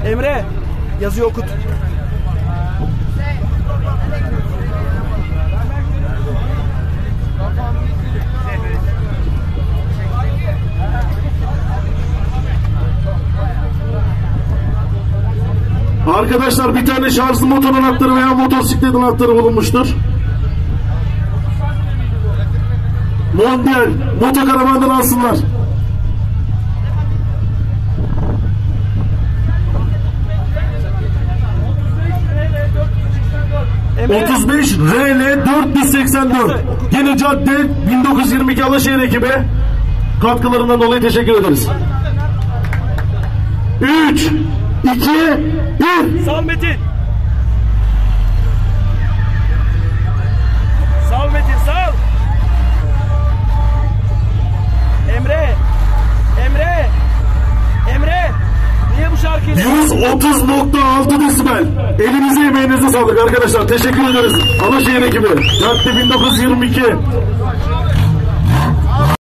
Emre, yazıyı okut. Arkadaşlar bir tane şarjlı motor anahtarı veya motosiklet anahtarı bulunmuştur. Mondial motokaravandan alsınlar. Emre. 35 RL 4084 Yeni Cadde 1922 Alaşehir ekibi katkılarından dolayı teşekkür ederiz. 3 2 1 Sal Metin. Sal Metin, sal. Emre. Emre. Emre. Niye bu şarkıyı... 130.6 desibel. Elinize emeğinize sağlık arkadaşlar. Teşekkür ederiz. Alaşehir ekibi. Cadde 1922.